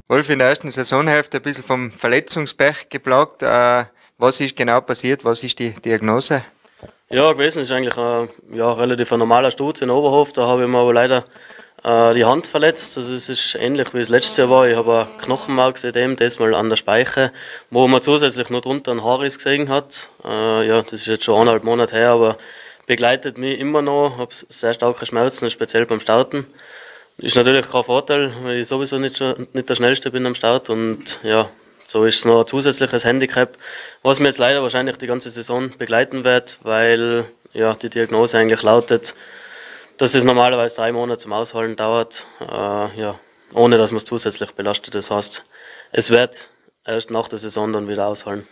Wolf, in der ersten Saisonhälfte ein bisschen vom Verletzungspech geplagt. Was ist genau passiert? Was ist die Diagnose? Ja, gewesen ist eigentlich relativ ein normaler Sturz in Oberhof. Da habe ich mir aber leider die Hand verletzt. Also es ist ähnlich wie es letztes Jahr war. Ich habe ein Knochenmarksödem, das mal an der Speiche, wo man zusätzlich noch drunter einen Haaris gesehen hat. Das ist jetzt schon 1,5 Monate her, aber begleitet mich immer noch. Ich habe sehr starke Schmerzen, speziell beim Starten. Ist natürlich kein Vorteil, weil ich sowieso nicht der Schnellste bin am Start und ja, so ist es noch ein zusätzliches Handicap, was mir jetzt leider wahrscheinlich die ganze Saison begleiten wird, weil ja, die Diagnose eigentlich lautet, dass es normalerweise 3 Monate zum Ausholen dauert, ohne dass man es zusätzlich belastet. Das heißt, es wird erst nach der Saison dann wieder ausholen.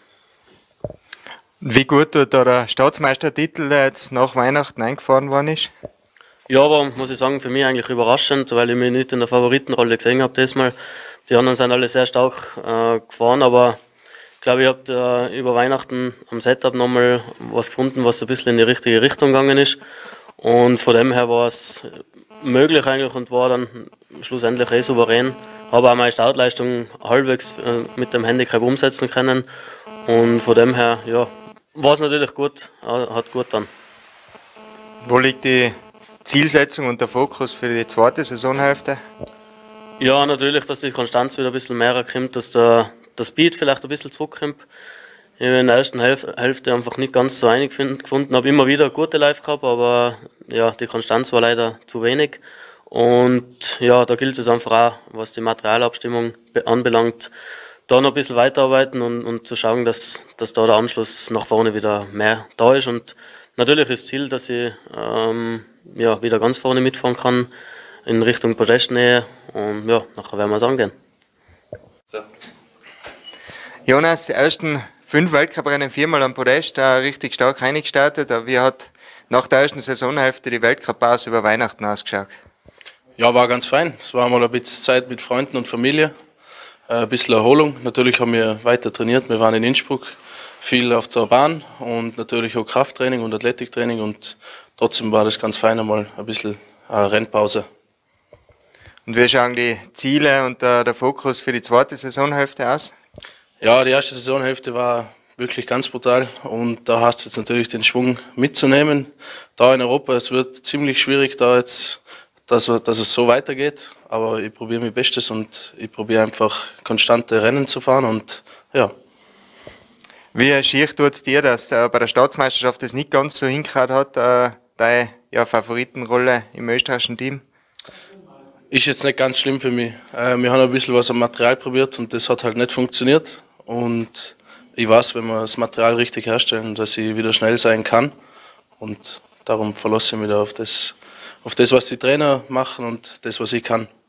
Wie gut tut da der Staatsmeistertitel, der jetzt nach Weihnachten eingefahren worden ist? Ja, aber muss ich sagen, für mich eigentlich überraschend, weil ich mich nicht in der Favoritenrolle gesehen habe diesmal. Die anderen sind alle sehr stark gefahren, aber ich glaube, ich habe über Weihnachten am Setup nochmal was gefunden, was ein bisschen in die richtige Richtung gegangen ist. Und von dem her war es möglich eigentlich und war dann schlussendlich souverän. Habe auch meine Startleistung halbwegs mit dem Handicap umsetzen können. Und von dem her, ja, war es natürlich gut, hat gut dann. Wo liegt die Zielsetzung und der Fokus für die zweite Saisonhälfte? Ja, natürlich, dass die Konstanz wieder ein bisschen mehr kommt, dass der Speed vielleicht ein bisschen zurückkommt. Ich habe in der ersten Hälfte einfach nicht ganz so einig gefunden, habe immer wieder gute Live gehabt, aber ja, die Konstanz war leider zu wenig. Und ja, da gilt es einfach auch, was die Materialabstimmung anbelangt, da noch ein bisschen weiterarbeiten und zu schauen, dass da der Anschluss nach vorne wieder mehr da ist. Und natürlich ist das Ziel, dass ich wieder ganz vorne mitfahren kann in Richtung Podestnähe und ja, nachher werden wir es angehen. So. Jonas, die ersten 5 Weltcuprennen 4-mal am Podest, richtig stark reingestartet. Wie hat nach der ersten Saisonhälfte die Weltcup-Pause über Weihnachten ausgeschaut? Ja, war ganz fein. Es war mal ein bisschen Zeit mit Freunden und Familie, ein bisschen Erholung. Natürlich haben wir weiter trainiert. Wir waren in Innsbruck, viel auf der Bahn und natürlich auch Krafttraining und Athletiktraining und trotzdem war das ganz fein, einmal ein bisschen Rennpause. Und wie schauen die Ziele und der Fokus für die zweite Saisonhälfte aus? Ja, die erste Saisonhälfte war wirklich ganz brutal und da hast du jetzt natürlich den Schwung mitzunehmen. Da in Europa, es wird ziemlich schwierig, da jetzt, dass es so weitergeht, aber ich probiere mein Bestes und ich probiere einfach konstante Rennen zu fahren und ja. Wie schier tut es dir, dass bei der Staatsmeisterschaft das nicht ganz so hingehört hat, deine Favoritenrolle im österreichischen Team? Ist jetzt nicht ganz schlimm für mich. Wir haben ein bisschen was am Material probiert und das hat halt nicht funktioniert. Und ich weiß, wenn wir das Material richtig herstellen, dass ich wieder schnell sein kann. Und darum verlasse ich mich da auf das, was die Trainer machen und das, was ich kann.